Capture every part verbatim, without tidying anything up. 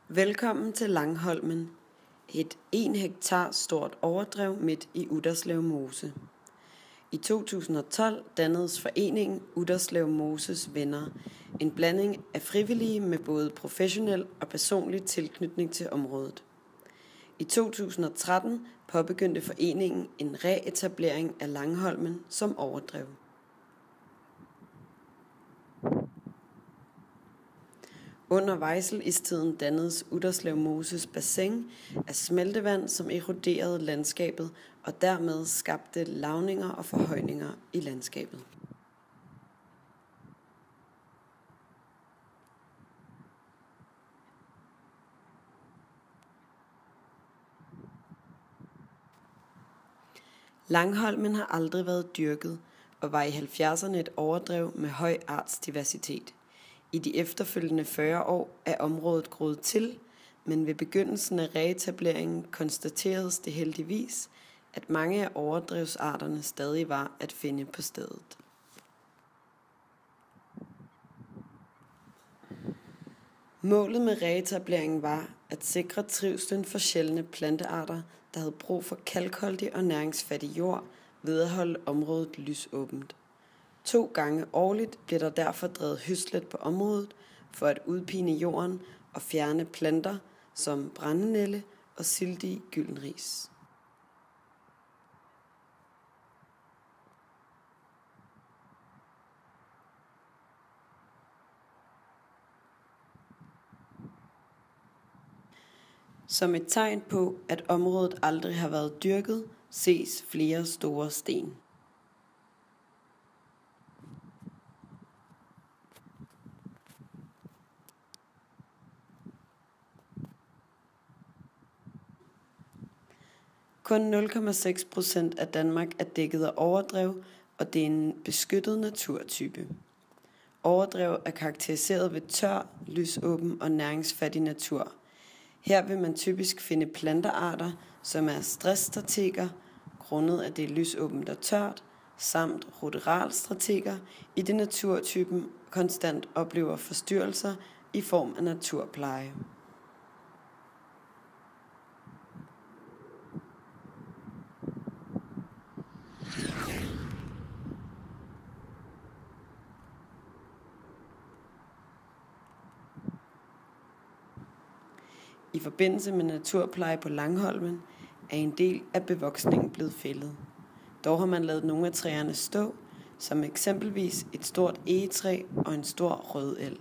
Velkommen til Langholmen, et en hektar stort overdrev midt i Utterslev Mose. I to tusind og tolv dannedes foreningen Utterslev Moses Venner, en blanding af frivillige med både professionel og personlig tilknytning til området. I to tusind og tretten påbegyndte foreningen en reetablering af Langholmen som overdrev. Under Vejselistiden dannedes Utterslev Moses bassin af smeltevand, som eroderede landskabet og dermed skabte lavninger og forhøjninger i landskabet. Langholmen har aldrig været dyrket og var i halvfjerdserne et overdrev med høj artsdiversitet. I de efterfølgende fyrre år er området groet til, men ved begyndelsen af reetableringen konstateredes det heldigvis, at mange af overdrevsarterne stadig var at finde på stedet. Målet med reetableringen var at sikre trivslen for sjældne plantearter, der havde brug for kalkholdig og næringsfattig jord, ved at holde området lysåbent. To gange årligt bliver der derfor drevet høslet på området for at udpine jorden og fjerne planter som brændenælde og sildig gyldenris. Som et tegn på, at området aldrig har været dyrket, ses flere store sten. Kun nul komma seks procent af Danmark er dækket af overdrev, og det er en beskyttet naturtype. Overdrev er karakteriseret ved tør, lysåben og næringsfattig natur. Her vil man typisk finde plantearter, som er stressstrateger, grundet af det er lysåbent og tørt, samt ruderalstrateger, i det naturtypen konstant oplever forstyrrelser i form af naturpleje. I forbindelse med naturpleje på Langholmen er en del af bevoksningen blevet fældet. Dog har man ladet nogle af træerne stå, som eksempelvis et stort egetræ og en stor rødel.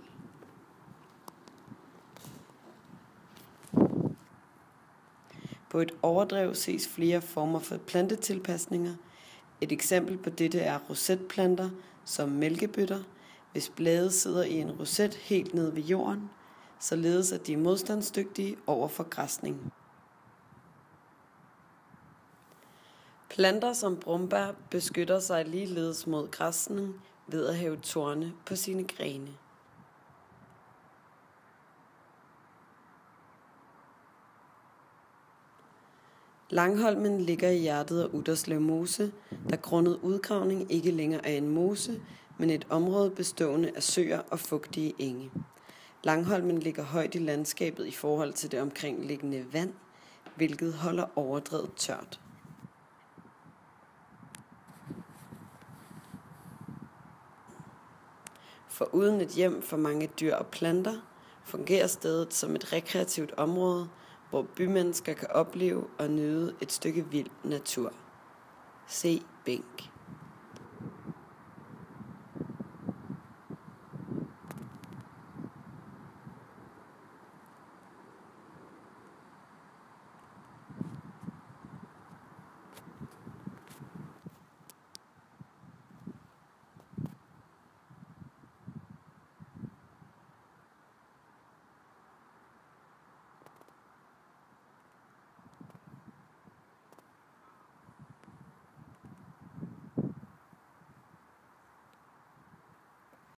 På et overdrev ses flere former for plantetilpasninger. Et eksempel på dette er rosetplanter som mælkebøtter, hvis blade sidder i en roset helt ned ved jorden, således at de er modstandsdygtige over for græsning. Planter som brombær beskytter sig ligeledes mod græsning ved at have torne på sine grene. Langholmen ligger i hjertet af Utterslev Mose, der grundet udgravning ikke længere er en mose, men et område bestående af søer og fugtige enge. Langholmen ligger højt i landskabet i forhold til det omkringliggende vand, hvilket holder overdrevet tørt. For uden et hjem for mange dyr og planter, fungerer stedet som et rekreativt område, hvor bymennesker kan opleve og nyde et stykke vild natur. Se bænk.